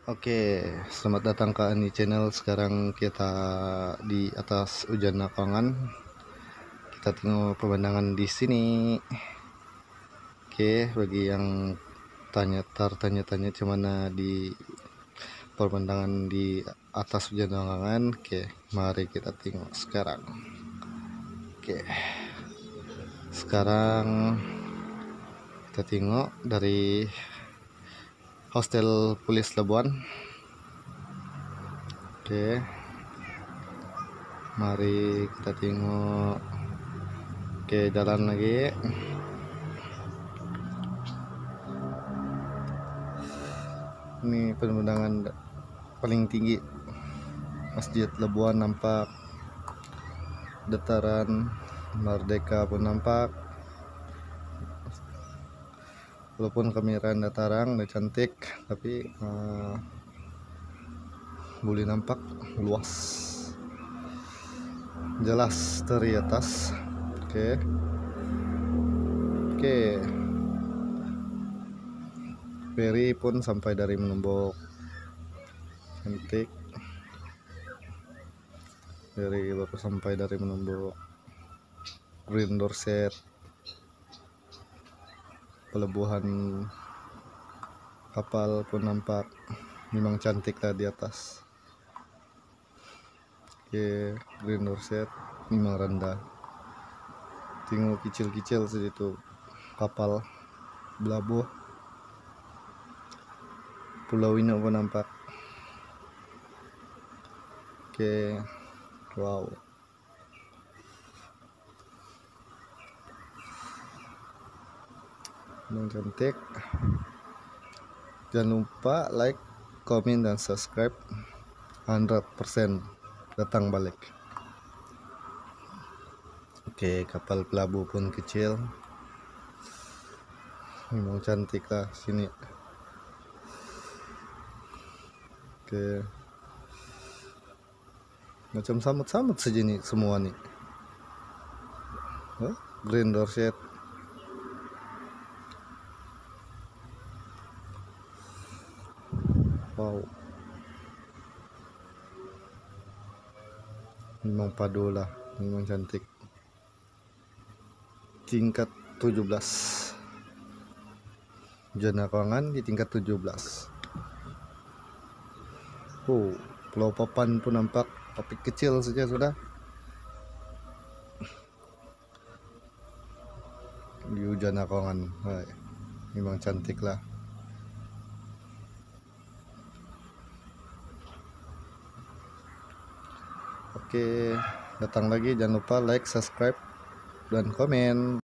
Oke, selamat datang ke Ani Channel. Sekarang kita di atas Hujan Nakongan. Kita tengok pemandangan di sini. Oke, bagi yang tanya-tanya gimana di pemandangan di atas Hujan Nakongan, oke, mari kita tengok sekarang. Oke, sekarang kita tengok dari Hostel Pulis Labuan. Oke, mari kita tengok. Oke, jalan lagi. Ini pemandangan paling tinggi Masjid Labuan nampak, dataran Merdeka pun nampak. Walaupun kamera dataran udah cantik, tapi boleh nampak luas jelas dari atas. Oke, ferry pun sampai dari Menombok, cantik. Ferry baru sampai dari Menombok. Green Dorset, pelabuhan kapal pun nampak, memang cantik lah di atas. Oke, Green Dorset memang rendah, tengok kecil-kecil segitu kapal belabuh. Pulau Wino pun nampak. Oke, wow, memang cantik. Jangan lupa like, komen, dan subscribe. 100% datang balik. Oke, kapal pelabuh pun kecil, memang cantik lah sini. Oke, macam samut-samut saja nih semua nih. Green Dorset, wow, memang padu lah, memang cantik. Tingkat 17, Hujan Nakongan di tingkat 17. Pulau Papan pun nampak, tapi kecil saja sudah. Di Hujan Nakongan, memang cantik lah. Oke, datang lagi, jangan lupa like, subscribe, dan komen.